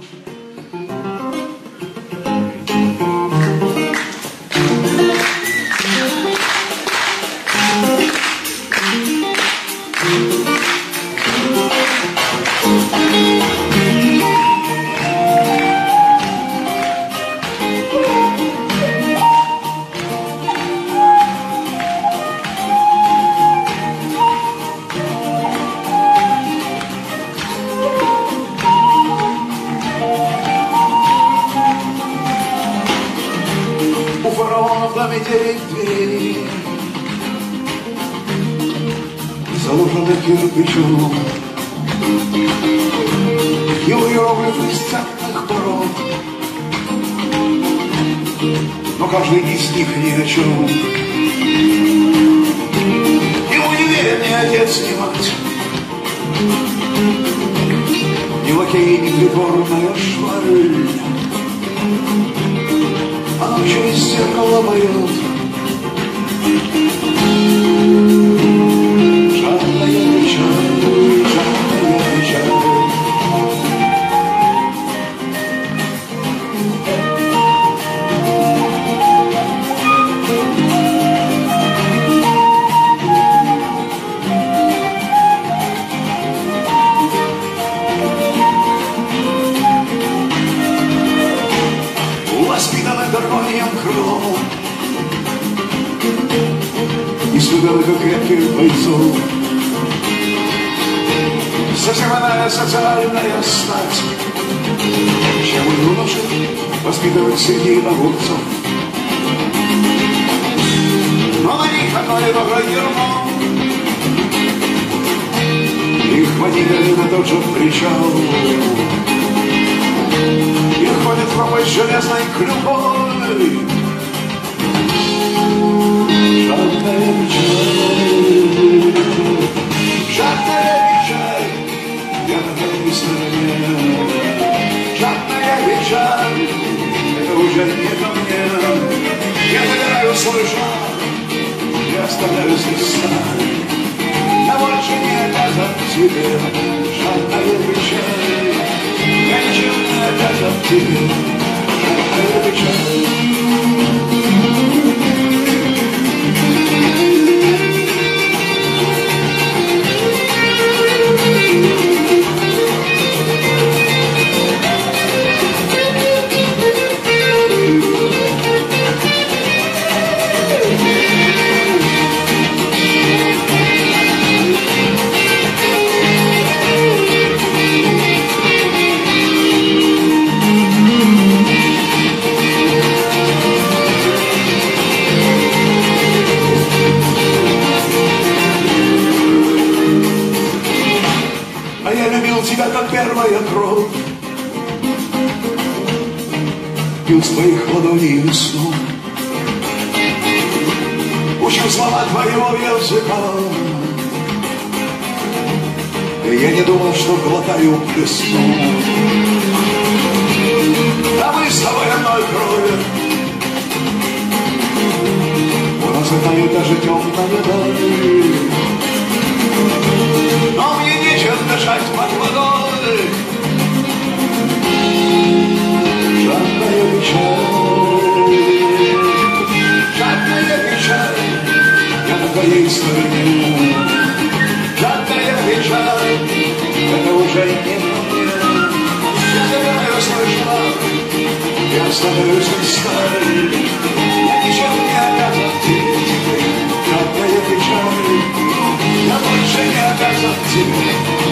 Заложенный кирпичом, его иероглифы из ценных пород, но каждый из них ни о чем. Ему не верит ни отец, ни мать, ни лакей, ни придворная шваль. Она через зеркало поет. Жадная печаль, жадная печаль. Воспитанный гармонием крылом и слугами, как крепких бойцов. Совсем иная социальная стать, чем у юношей воспитывать среди огурцов. Но на них одно и то же ермо, их водили на тот же причал. И ходят пробовать железной клюкой. Жадная печаль, жадная печаль, я на твоей стороне. Жадная печаль, это уже не ко мне. Я забираю свой жар, я оставляю здесь сталь. Я больше не обязан тебе, жадная печаль. Я ничего не обязан тебе, жадная печаль. Тебя, как первая кровь, пил с твоих ладоней весну, учил слова твоего языка. Я не думал, что глотаю весну, а мы с тобой одной крови. У нас одна и та же темная даль, но мне нечем дышать под водой. Жадная печаль, жадная печаль, я на твоей стороне. Жадная печаль, это уже не мне. Я забираю свой жар, я оставляю свой сталь. Я ничем не обязан тебе, жадная печаль. Я больше не обязан тебе.